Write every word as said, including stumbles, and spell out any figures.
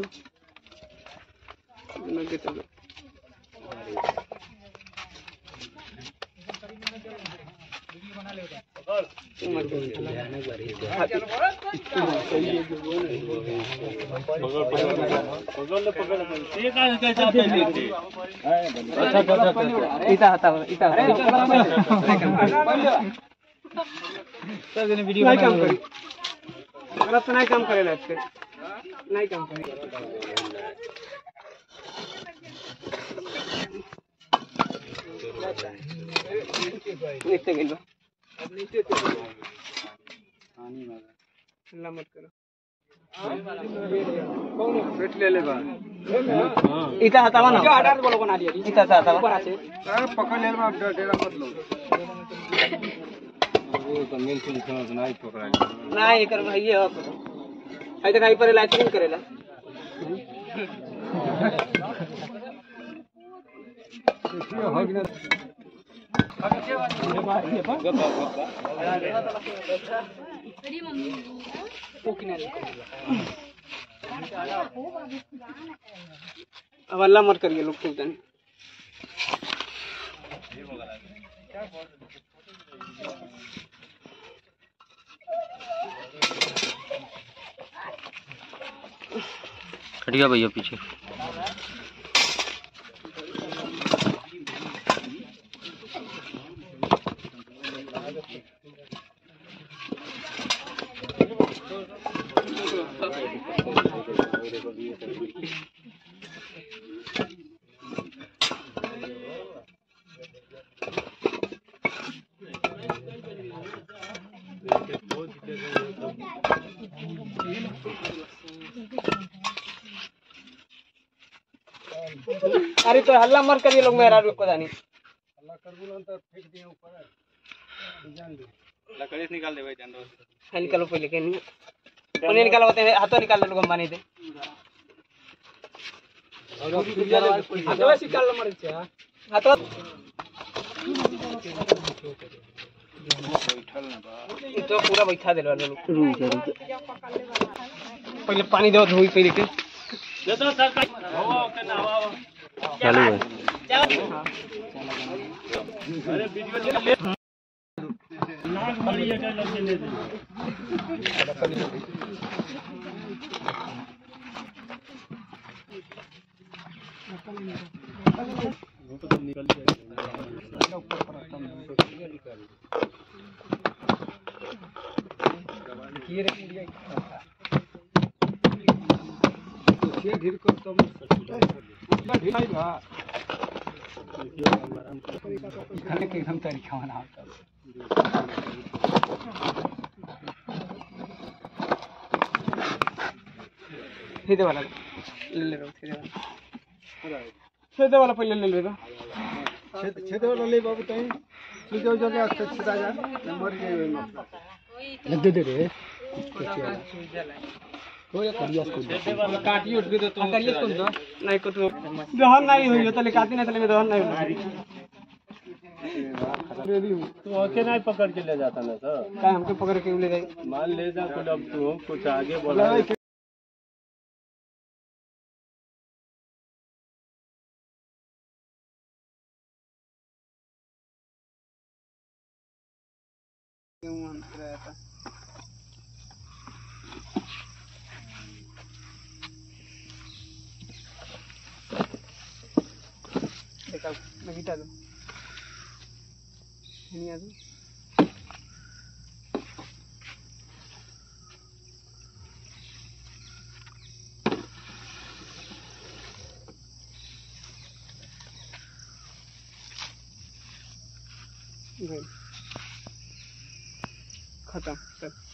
दो नगे तो वीडियो नहीं काम करी गलत नहीं काम करेला इसके नहीं काम करे नीचे गिलो अब नीचे तो पानी में हल्ला मत करो कौन पेट ले ले बा हां इता हतावा ना आधार बोलो बना दिया इता सा हतावा ऊपर आछे हां पकड़ ले बा डेरा मत लो वो तो मेल से लिखना नहीं पकड़ा नहीं कर भाई ये आई तक आई पर लाइटिंग करेला हो गया अब अल्लाह मत करिए लोग खूब जाने हट गया भैया पीछे अरे तो हल्ला मत करिए लोग मेरा रुको जानी हल्ला कर बोलो तो फेंक दिए ऊपर जान दे लकड़ी से निकाल दे भाई जान दो है निकालो पहले के नहीं उन्हें निकालो होते हैं हाथों निकाल लोग माने दे और हाथों से निकाल लो मर जा हाथों बैठल ना बा तो पूरा बैठा देलो लोग पहले पानी दो धोई पहले के दे दो सर हो के ना आओ चालू है अरे वीडियो ले नाक भरी है लग ले दे वो तो निकल जाएगा ऊपर पर कम निकल ये रे इंडिया ये धीर कर तुम उतना ढीला ही बा खाने के एकदम तरीका बना होता सीधे वाला ले ले रो सीधे वाला सीधे वाला पहले ले ले रो सीधे वाला ले बाबू तई सीधे जगह अच्छा सीधा जा मर जाए लग दे दे रे कोई करिया स्कूल काटियो उठ दे तो करिया स्कूल दो नहीं को तो दहन नहीं हुई तो ले काटी नहीं तो ले दहन नहीं हुई तो ओके नहीं पकड़ के ले जाता ना सर का हमके पकड़ के ले जाए मान ले जा तो अब तू कुछ आगे बोला देखा मैं गिटा दो नहीं आ दो खत्म